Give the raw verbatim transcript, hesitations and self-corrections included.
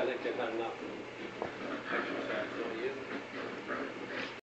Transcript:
I think they've had enough exercise, don't you?